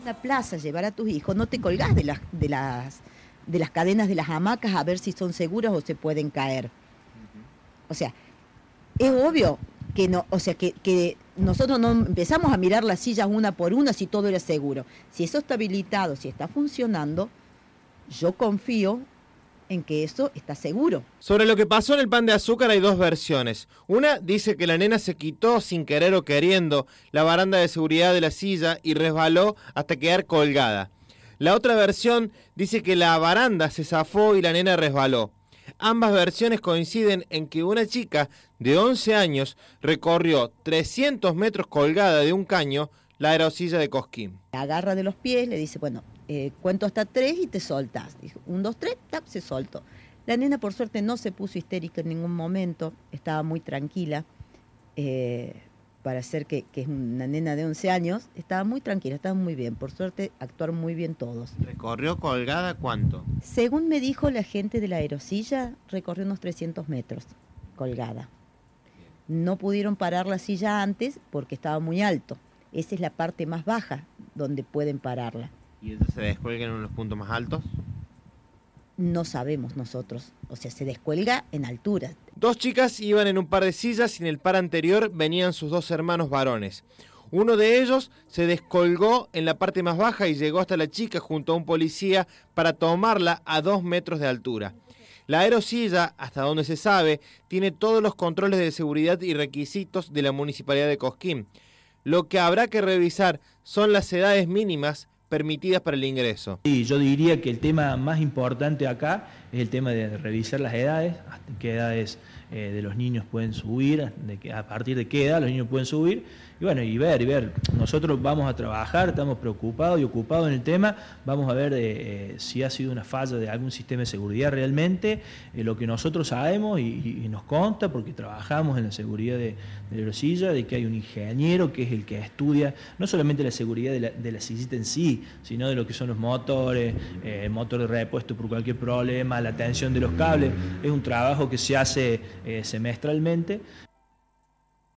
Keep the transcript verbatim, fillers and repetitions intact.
la plaza, llevar a tus hijos, no te colgás de las, de las, de las cadenas de las hamacas a ver si son seguras o se pueden caer. O sea, es obvio que no, o sea, que, que nosotros no empezamos a mirar las sillas una por una si todo era seguro. Si eso está habilitado, si está funcionando, yo confío en que eso está seguro. Sobre lo que pasó en el pan de azúcar hay dos versiones. Una dice que la nena se quitó sin querer o queriendo la baranda de seguridad de la silla y resbaló hasta quedar colgada. La otra versión dice que la baranda se zafó y la nena resbaló. Ambas versiones coinciden en que una chica de once años recorrió trescientos metros colgada de un caño la aerosilla de Cosquín. La agarra de los pies, le dice, bueno, eh, cuento hasta tres y te soltás. Dijo, un, dos, tres, tap, se soltó. La nena por suerte no se puso histérica en ningún momento, estaba muy tranquila. Eh, para ser que, que es una nena de once años, estaba muy tranquila, estaba muy bien. Por suerte actuaron muy bien todos. ¿Recorrió colgada cuánto? Según me dijo la gente de la aerosilla, recorrió unos trescientos metros colgada. No pudieron parar la silla antes porque estaba muy alto. Esa es la parte más baja donde pueden pararla. ¿Y entonces se descuelga en los puntos más altos? No sabemos nosotros, o sea, se descuelga en altura. Dos chicas iban en un par de sillas y en el par anterior venían sus dos hermanos varones. Uno de ellos se descolgó en la parte más baja y llegó hasta la chica junto a un policía para tomarla a dos metros de altura. La aerosilla, hasta donde se sabe, tiene todos los controles de seguridad y requisitos de la Municipalidad de Cosquín. Lo que habrá que revisar son las edades mínimas permitidas para el ingreso. Sí, yo diría que el tema más importante acá es el tema de revisar las edades, hasta qué edades eh, de los niños pueden subir, de que, a partir de qué edad los niños pueden subir, y bueno, y ver, y ver. Nosotros vamos a trabajar, estamos preocupados y ocupados en el tema, vamos a ver eh, si ha sido una falla de algún sistema de seguridad realmente, eh, lo que nosotros sabemos y, y, y nos consta, porque trabajamos en la seguridad de, de la aerosilla, de que hay un ingeniero que es el que estudia no solamente la seguridad de la, de la sillita en sí, sino de lo que son los motores, eh, el motor de repuesto por cualquier problema, la tensión de los cables. Es un trabajo que se hace eh, semestralmente.